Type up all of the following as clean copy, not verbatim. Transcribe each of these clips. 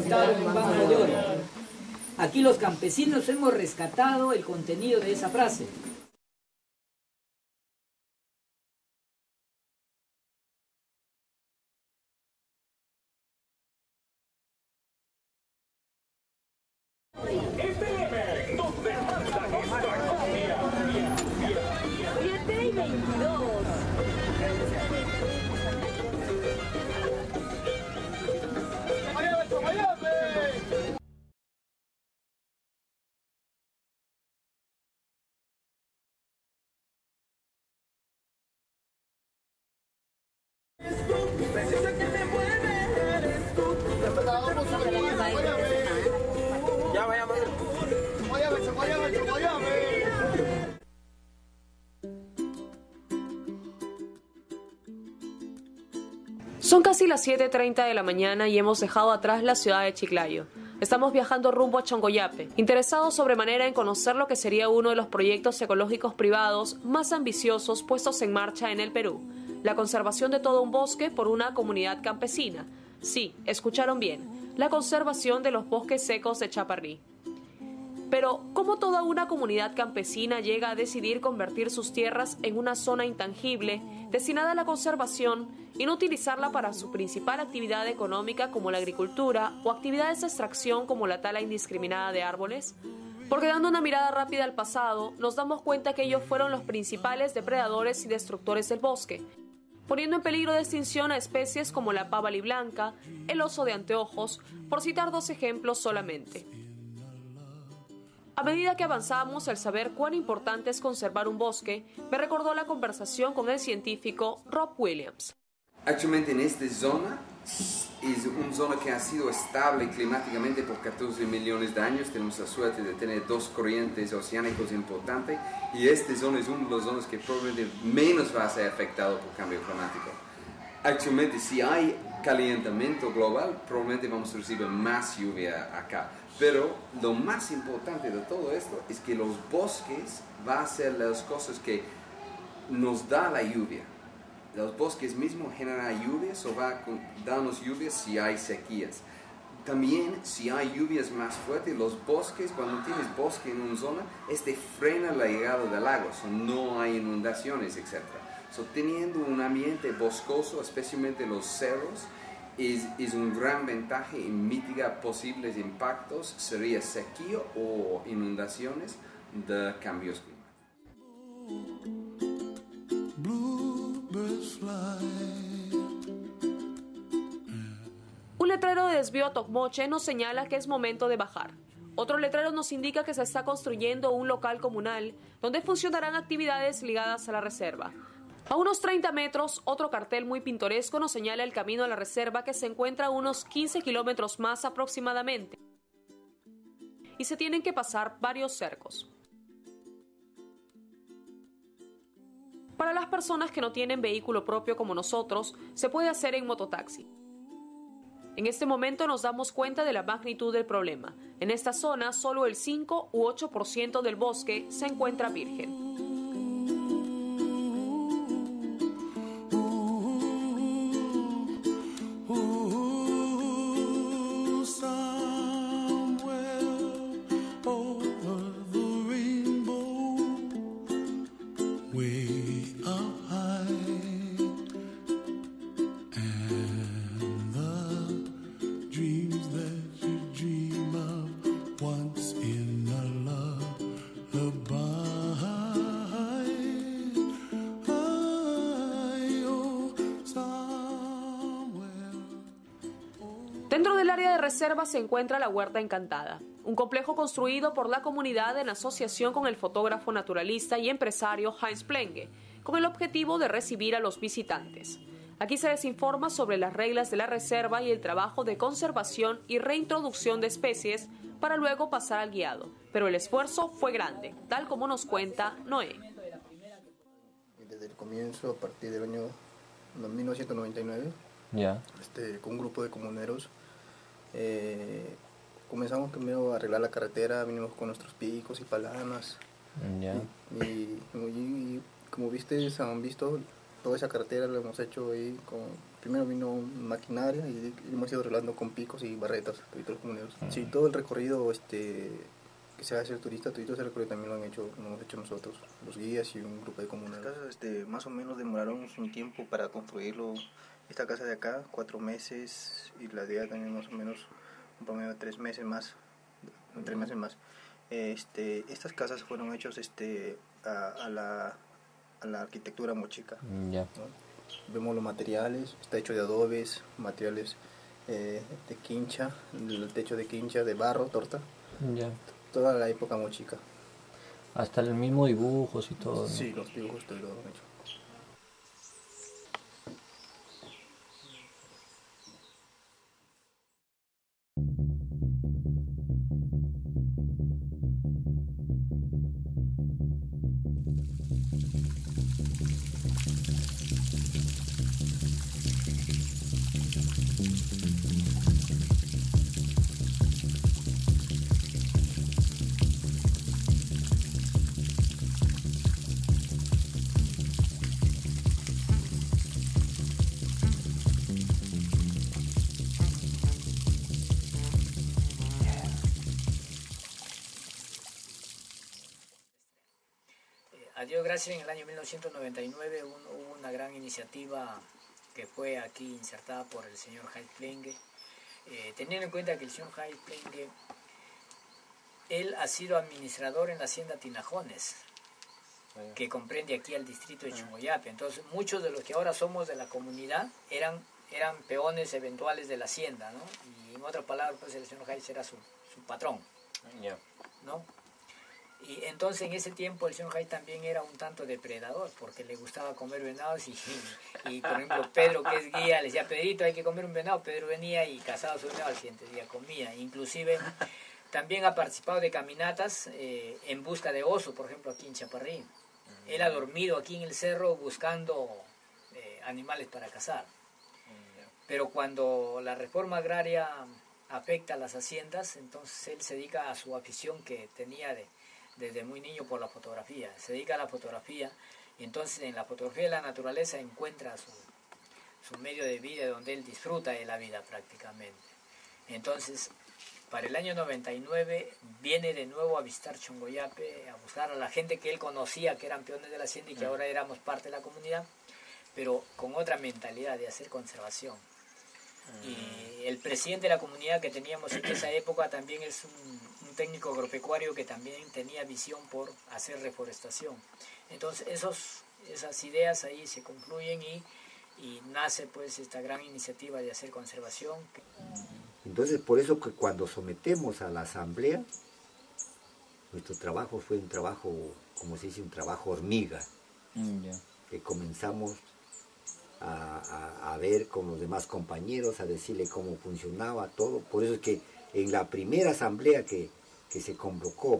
estado en Banda de Oro. Aquí los campesinos hemos rescatado el contenido de esa frase. Son casi las 7:30 de la mañana y hemos dejado atrás la ciudad de Chiclayo. Estamos viajando rumbo a Chongoyape, interesados sobremanera en conocer lo que sería uno de los proyectos ecológicos privados más ambiciosos puestos en marcha en el Perú: la conservación de todo un bosque por una comunidad campesina. Sí, escucharon bien, la conservación de los bosques secos de Chaparrí. Pero, ¿cómo toda una comunidad campesina llega a decidir convertir sus tierras en una zona intangible, destinada a la conservación, y no utilizarla para su principal actividad económica como la agricultura o actividades de extracción como la tala indiscriminada de árboles? Porque dando una mirada rápida al pasado, nos damos cuenta que ellos fueron los principales depredadores y destructores del bosque, poniendo en peligro de extinción a especies como la pava aliblanca, el oso de anteojos, por citar dos ejemplos solamente. A medida que avanzamos, el saber cuán importante es conservar un bosque me recordó la conversación con el científico Rob Williams. Actualmente en esta zona es una zona que ha sido estable climáticamente por 14 millones de años. Tenemos la suerte de tener dos corrientes oceánicas importantes y esta zona es una de las zonas que probablemente menos va a ser afectado por cambio climático. Actualmente, si hay calentamiento global, probablemente vamos a recibir más lluvia acá. Pero lo más importante de todo esto es que los bosques van a ser las cosas que nos da la lluvia. Los bosques mismos generan lluvias o van a darnos lluvias si hay sequías. También si hay lluvias más fuertes, los bosques, cuando tienes bosque en una zona, frena la llegada del agua, no hay inundaciones, etc. Teniendo un ambiente boscoso, especialmente los cerros, es un gran ventaja y mitiga posibles impactos, sería sequía o inundaciones de cambios climáticos. Un letrero de desvío a Tocmoche nos señala que es momento de bajar. Otro letrero nos indica que se está construyendo un local comunal donde funcionarán actividades ligadas a la reserva. A unos 30 metros, otro cartel muy pintoresco nos señala el camino a la reserva, que se encuentra a unos 15 kilómetros más aproximadamente. Y se tienen que pasar varios cercos. Para las personas que no tienen vehículo propio como nosotros, se puede hacer en mototaxi. En este momento nos damos cuenta de la magnitud del problema. En esta zona, solo el 5 u 8% del bosque se encuentra virgen. Dentro del área de reserva se encuentra la Huerta Encantada, un complejo construido por la comunidad en asociación con el fotógrafo naturalista y empresario Heinz Plenge, con el objetivo de recibir a los visitantes. Aquí se les informa sobre las reglas de la reserva y el trabajo de conservación y reintroducción de especies para luego pasar al guiado. Pero el esfuerzo fue grande, tal como nos cuenta Noé. Desde el comienzo, a partir del año 1999, con un grupo de comuneros, comenzamos primero a arreglar la carretera, vinimos con nuestros picos y palanas. Y como han visto, toda esa carretera la hemos hecho ahí primero vino maquinaria y hemos ido arreglando con picos y barretas, los comuneros. Sí, todo el recorrido que se va a hacer turista, todo ese recorrido también lo hemos hecho nosotros, los guías y un grupo de comuneros. Las casas más o menos demoraron un tiempo para construirlo. Esta casa de acá, 4 meses, y la de allá también más o menos un promedio de 3 meses más. 3 meses más. Estas casas fueron hechas a la arquitectura mochica. Ya. ¿No? Vemos los materiales, está hecho de adobes, materiales de quincha, el techo de quincha, de barro, torta. Ya. Toda la época mochica. Hasta el mismo dibujos y todo, ¿no? Sí, los dibujos todo lo han hecho. A Dios gracias, en el año 1999 hubo una gran iniciativa que fue aquí insertada por el señor Heinz Plenge. Teniendo en cuenta que el señor Heinz Plenge, él ha sido administrador en la hacienda Tinajones, que comprende aquí al distrito de Chongoyape. Entonces muchos de los que ahora somos de la comunidad eran peones eventuales de la hacienda, ¿no? Y en otras palabras, pues el señor Heinz era su patrón, ¿no? Y entonces en ese tiempo el señor Jai también era un tanto depredador, porque le gustaba comer venados y por ejemplo Pedro, que es guía, le decía: Pedrito, hay que comer un venado. Pedro venía y cazaba su venado, al siguiente día comía. Inclusive también ha participado de caminatas en busca de oso, por ejemplo aquí en Chaparrí. Él ha dormido aquí en el cerro buscando animales para cazar. Pero cuando la reforma agraria afecta a las haciendas, entonces él se dedica a su afición que tenía desde muy niño por la fotografía. Se dedica a la fotografía y entonces en la fotografía de la naturaleza encuentra su medio de vida, donde él disfruta de la vida prácticamente. Entonces, para el año 99 viene de nuevo a visitar Chongoyape, a buscar a la gente que él conocía, que eran peones de la hacienda y que ahora éramos parte de la comunidad, pero con otra mentalidad de hacer conservación. Y el presidente de la comunidad que teníamos en esa época también es un técnico agropecuario que también tenía visión por hacer reforestación. Entonces esas ideas ahí se confluyen y nace pues esta gran iniciativa de hacer conservación. Entonces por eso que cuando sometemos a la asamblea, nuestro trabajo fue un trabajo, como se dice, un trabajo hormiga, que comenzamos a ver con los demás compañeros, a decirle cómo funcionaba todo. Por eso es que en la primera asamblea que se convocó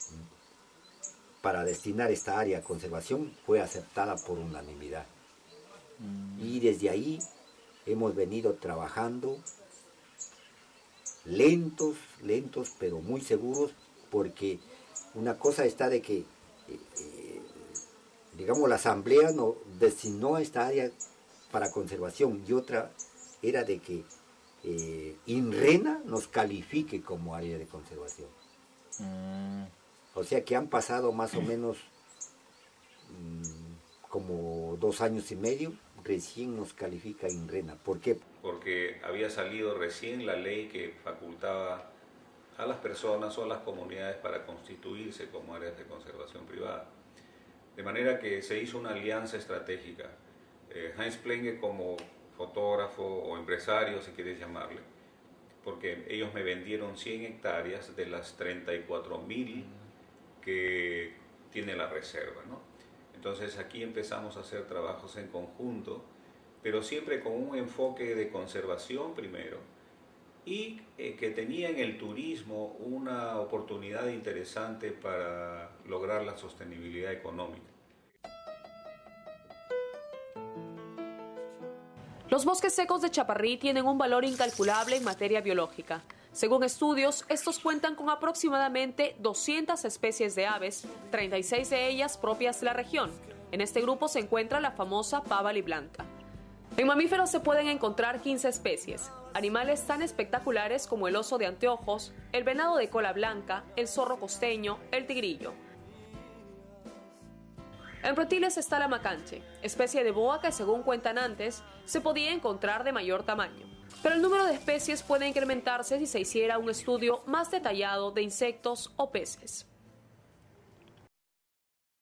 para destinar esta área a conservación, fue aceptada por unanimidad. Y desde ahí hemos venido trabajando lentos, pero muy seguros, porque una cosa está de que, digamos, la asamblea no destinó a esta área para conservación, y otra era de que INRENA nos califique como área de conservación. O sea que han pasado más o menos como 2 años y medio, recién nos califica INRENA. ¿Por qué? Porque había salido recién la ley que facultaba a las personas o a las comunidades para constituirse como áreas de conservación privada. De manera que se hizo una alianza estratégica. Heinz Plenge como fotógrafo o empresario, si quieres llamarle, porque ellos me vendieron 100 hectáreas de las 34.000 que tiene la reserva, ¿no? Entonces aquí empezamos a hacer trabajos en conjunto, pero siempre con un enfoque de conservación primero, y que tenía en el turismo una oportunidad interesante para lograr la sostenibilidad económica. Los bosques secos de Chaparrí tienen un valor incalculable en materia biológica. Según estudios, estos cuentan con aproximadamente 200 especies de aves, 36 de ellas propias de la región. En este grupo se encuentra la famosa pava liblanca. En mamíferos se pueden encontrar 15 especies, animales tan espectaculares como el oso de anteojos, el venado de cola blanca, el zorro costeño, el tigrillo. En reptiles está la macanche, especie de boa que, según cuentan antes, se podía encontrar de mayor tamaño. Pero el número de especies puede incrementarse si se hiciera un estudio más detallado de insectos o peces.